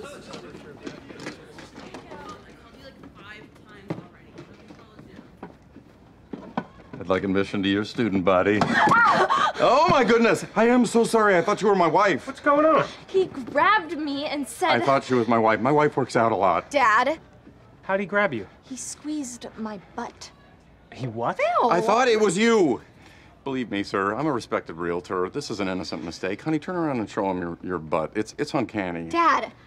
I'd like admission to your student body. Oh my goodness! I am so sorry. I thought you were my wife. What's going on? He grabbed me and said... I thought she was my wife. My wife works out a lot. Dad, How'd he grab you? he squeezed my butt. He what? Phil! I thought it was you. Believe me, sir, I'm a respected realtor. This is an innocent mistake. Honey, turn around and show him your butt. It's uncanny. Dad,